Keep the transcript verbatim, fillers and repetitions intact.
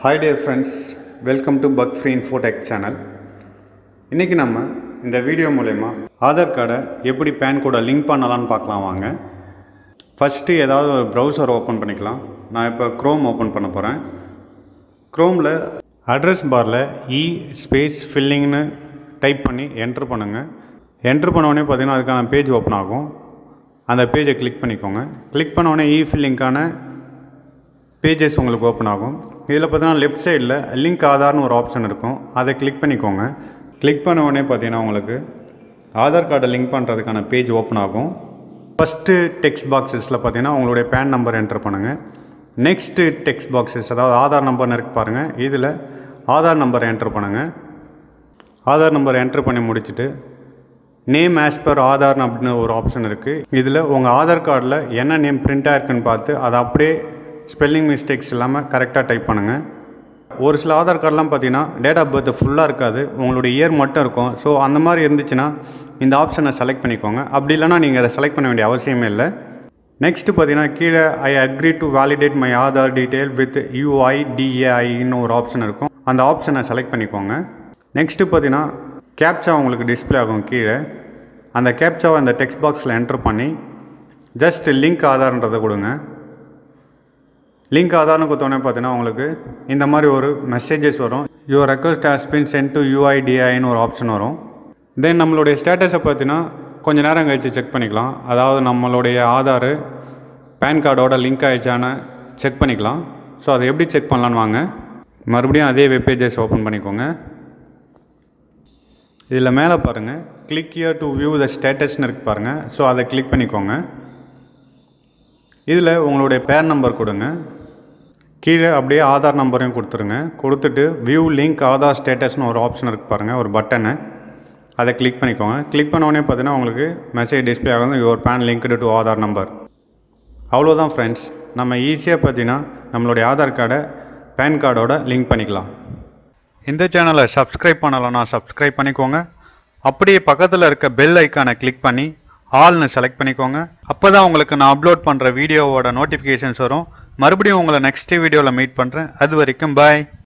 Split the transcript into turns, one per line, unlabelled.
Hi dear friends, welcome to Bug Free Infotech channel. இன்னைக்கு நம்ம இந்த வீடியோ மூலமா ஆதார் கார்டை எப்படி பேன் கோட லிங்க் பண்ணலாம்னு பார்க்கலாம் வாங்க. ஃபர்ஸ்ட் ஏதாவது ஒரு browser ஓபன் பண்ணிக்கலாம். நான் இப்போ Chrome ஓபன் பண்ண போறேன். Chromeல அட்ரஸ் பார்ல e ஸ்பேஸ் ஃபில்லிங்னு டைப் பண்ணி என்டர் பண்ணுங்க. என்டர் பண்ண உடனே பாத்தீங்கன்னா அதுக்கான பேஜ் ஓபன் ஆகும். அந்த பேஜை கிளிக் பண்ணிக்கோங்க. கிளிக் பண்ண உடனே e ஃபில்லிங்கான பேஜஸ் உங்களுக்கு ஓப்பன் ஆகும். இதில் பார்த்தீங்கன்னா லெஃப்ட் சைடில் லிங்க் ஆதார்னு ஒரு ஆப்ஷன் இருக்கும். அதை கிளிக் பண்ணிக்கோங்க. கிளிக் பண்ண உடனே பார்த்தீங்கன்னா உங்களுக்கு ஆதார் கார்டை லிங்க் பண்ணுறதுக்கான பேஜ் ஓப்பன் ஆகும். ஃபஸ்ட்டு டெக்ஸ்ட் பாக்ஸஸில் பார்த்தீங்கன்னா உங்களுடைய பேன் நம்பர் என்டர் பண்ணுங்கள். நெக்ஸ்ட்டு டெக்ஸ்ட் பாக்ஸஸ் அதாவது ஆதார் நம்பர்னு இருக்கு பாருங்கள். இதில் ஆதார் நம்பர் என்டர் பண்ணுங்கள். ஆதார் நம்பர் என்டர் பண்ணி முடிச்சுட்டு நேம் ஆஸ் பர் ஆதார்னு அப்படின்னு ஒரு ஆப்ஷன் இருக்குது. இதில் உங்கள் ஆதார் கார்டில் என்ன நேம் பிரிண்ட் ஆயிருக்குன்னு பார்த்து அதை அப்படியே ஸ்பெல்லிங் மிஸ்டேக்ஸ் இல்லாமல் கரெக்டாக டைப் பண்ணுங்கள். ஒரு சில ஆதார் கார்டெலாம் பார்த்தீங்கன்னா டேட் ஆஃப் பர்த் ஃபுல்லாக இருக்காது, உங்களுடைய இயர் மட்டும் இருக்கும். ஸோ அந்த மாதிரி இருந்துச்சுன்னா இந்த ஆப்ஷனை செலக்ட் பண்ணிக்கோங்க. அப்படி இல்லைனா நீங்கள் அதை செலக்ட் பண்ண வேண்டிய அவசியமே இல்லை. நெக்ஸ்ட்டு பார்த்தீங்கன்னா கீழே I agree to validate my Aadhaar detail with யூஐடிஏஐன்னு ஒரு ஆப்ஷன் இருக்கும். அந்த ஆப்ஷனை செலக்ட் பண்ணிக்கோங்க. நெக்ஸ்ட்டு பார்த்தீங்கன்னா கேப்சா உங்களுக்கு டிஸ்பிளே ஆகும் கீழே. அந்த கேப்சாவை அந்த டெக்ஸ்ட் பாக்ஸில் என்டர் பண்ணி ஜஸ்ட் லிங்க் ஆதார்ன்றதை கொடுங்க. லிங்க் ஆதார்னு கொடுத்தோன்னே பார்த்தீங்கன்னா உங்களுக்கு இந்த மாதிரி ஒரு மெசேஜஸ் வரும். Your request has been sent to யூஐடிஐன்னு ஒரு ஆப்ஷன் வரும். தென் நம்மளுடைய ஸ்டேட்டஸை பார்த்தீங்கன்னா கொஞ்சம் நேரம் கழித்து செக் பண்ணிக்கலாம். அதாவது நம்மளுடைய ஆதார் பேன் கார்டோட லிங்க் ஆகிடுச்சான்னு செக் பண்ணிக்கலாம். ஸோ அதை எப்படி செக் பண்ணலான்னு வாங்க. மறுபடியும் அதே வெப் பேஜஸ் ஓப்பன் பண்ணிக்கோங்க. இதில் மேலே பாருங்கள் click here to view the ஸ்டேட்டஸ்னு இருக்கு பாருங்கள். ஸோ அதை கிளிக் பண்ணிக்கோங்க. இதில் உங்களுடைய பேன் நம்பர் கொடுங்க. கீழே அப்படியே ஆதார் நம்பரையும் கொடுத்துருங்க. கொடுத்துட்டு வியூ லிங்க் ஆதார் ஸ்டேட்டஸ்னு ஒரு ஆப்ஷன் இருக்குது பாருங்கள், ஒரு பட்டனை. அதை கிளிக் பண்ணிக்கோங்க. கிளிக் பண்ண உடனே பார்த்தீங்கன்னா உங்களுக்கு மெசேஜ் டிஸ்பிளே ஆகும், your PAN linked to Aadhaar number. அவ்வளோதான் ஃப்ரெண்ட்ஸ், நம்ம ஈஸியாக பார்த்தீங்கன்னா நம்மளுடைய ஆதார் கார்டை பேன் கார்டோட லிங்க் பண்ணிக்கலாம். இந்த சேனலை சப்ஸ்கிரைப் பண்ணலைன்னா சப்ஸ்கிரைப் பண்ணிக்கோங்க. அப்படியே பக்கத்தில் இருக்க பெல் ஐக்கானை கிளிக் பண்ணி ஆல்னு செலக்ட் பண்ணிக்கோங்க. அப்போ தான் உங்களுக்கு நான் அப்லோட் பண்ணுற வீடியோவோட நோட்டிஃபிகேஷன்ஸ் வரும். மறுபடியும் உங்களை நெக்ஸ்ட் வீடியோவில் மீட் பண்ணுறேன். அது வரைக்கும் பாய்.